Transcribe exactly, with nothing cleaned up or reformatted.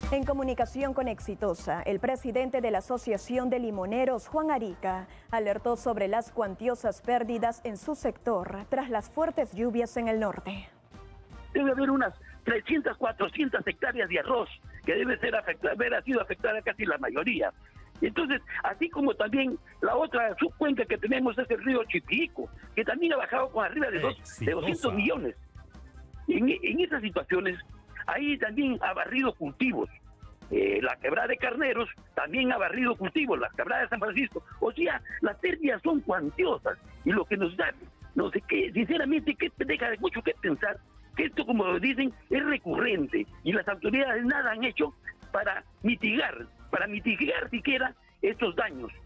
En comunicación con Exitosa, el presidente de la Asociación de Limoneros, Juan Arica, alertó sobre las cuantiosas pérdidas en su sector tras las fuertes lluvias en el norte. Debe haber unas trescientas, cuatrocientas hectáreas de arroz que debe ser afectada, haber sido afectada casi la mayoría. Entonces, así como también la otra subcuenca que tenemos es el río Chipico, que también ha bajado con arriba de, dos, de doscientos millones. En, en esas situaciones, ahí también ha barrido cultivos. Eh, la quebrada de Carneros también ha barrido cultivos, la quebrada de San Francisco. O sea, las pérdidas son cuantiosas. Y lo que nos da, no sé qué, sinceramente, que deja de mucho que pensar, que esto, como dicen, es recurrente. Y las autoridades nada han hecho para mitigar, para mitigar siquiera estos daños.